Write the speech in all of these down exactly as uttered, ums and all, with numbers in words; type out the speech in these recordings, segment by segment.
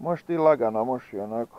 Možeš ti lagano, možeš i onako.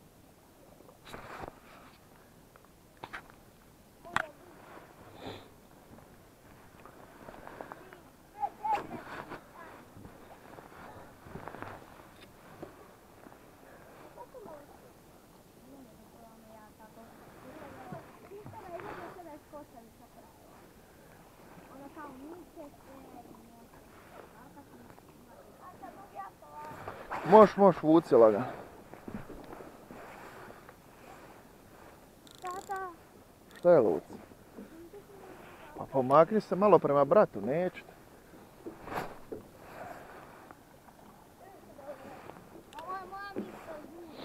Možeš, možeš vuci lagano. Tata. Šta je Luci? Pa pomakni se malo prema bratu, neću te. Ovo je moja miska.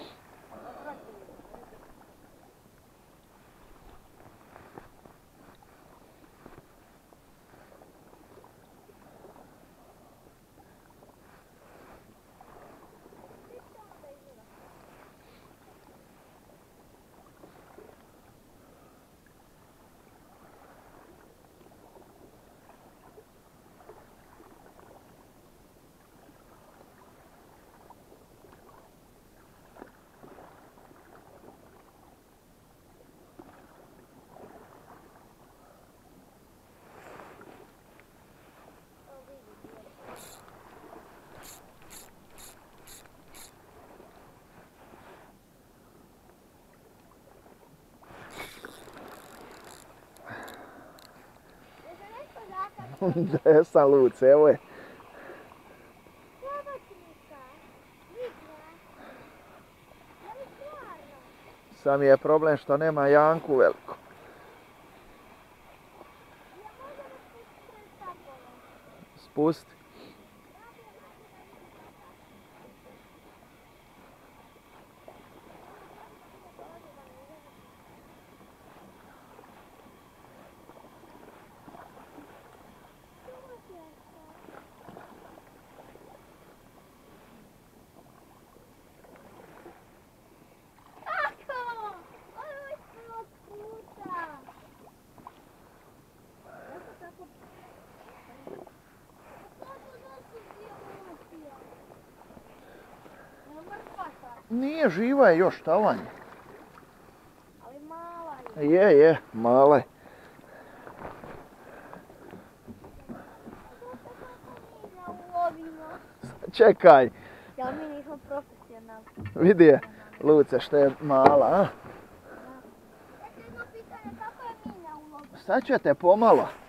Gdje sam Luci, evo je. Sam je problem što nema Janku veliko. Spusti. Nije, živa je još, tavan je. Ali mala je. Je, je, mala je. Čekaj. Ja mi nismo profesionalni. Vidi je, Luce, što je mala, a? Jedno pitanje, kako je Minja ulovila? Sad ćete pomalo.